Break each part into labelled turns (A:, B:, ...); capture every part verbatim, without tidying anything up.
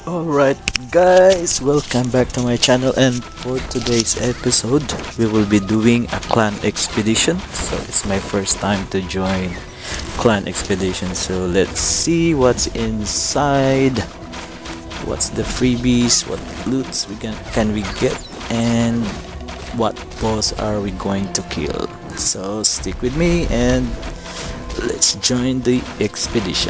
A: Alright guys, welcome back to my channel, and for today's episode we will be doing a clan expedition. So it's my first time to join clan expedition, so let's see what's inside, what's the freebies, what loots we can, can we get, and what boss are we going to kill. So stick with me and let's join the expedition.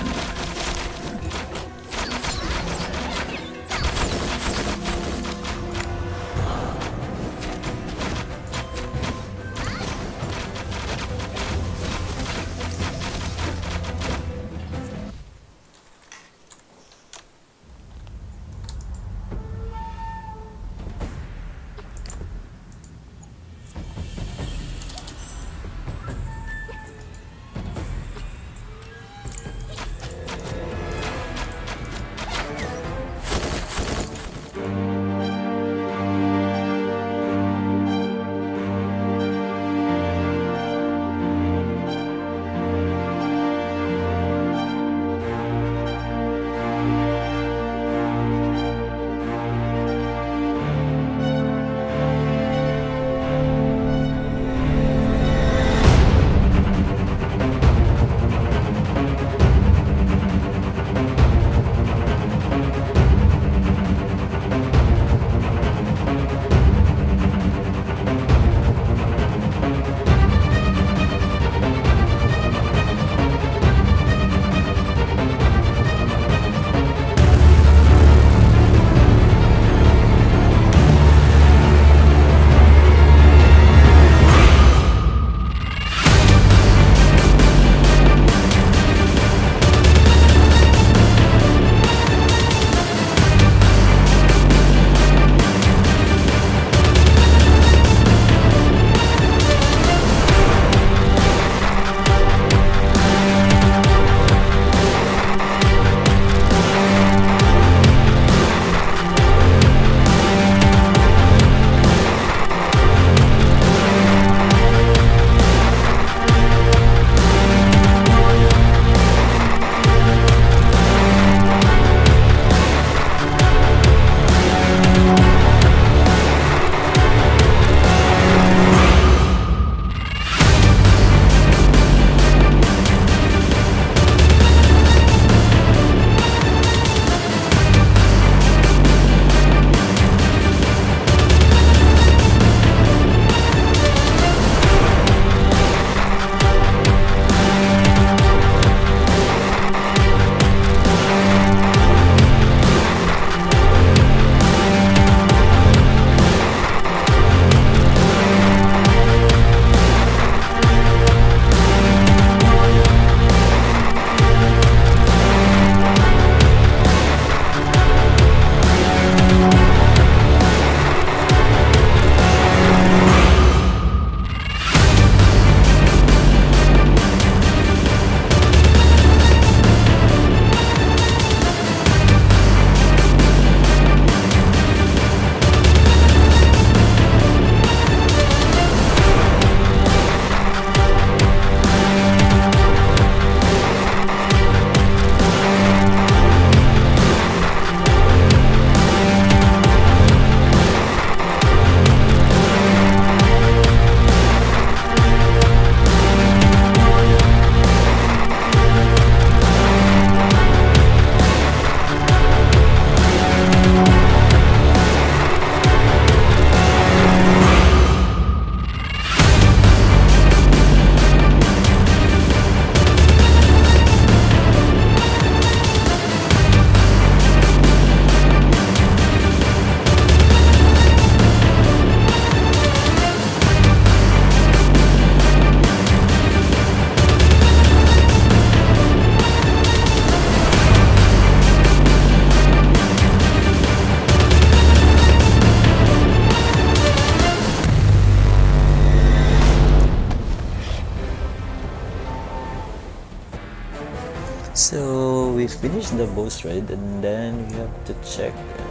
A: So we finished the boss raid, and then we have to check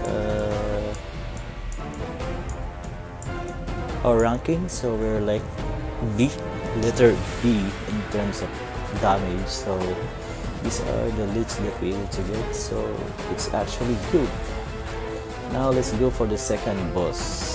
A: uh, our ranking. So we're like B, letter B in terms of damage. So these are the leads that we need to get. So it's actually good. Now let's go for the second boss.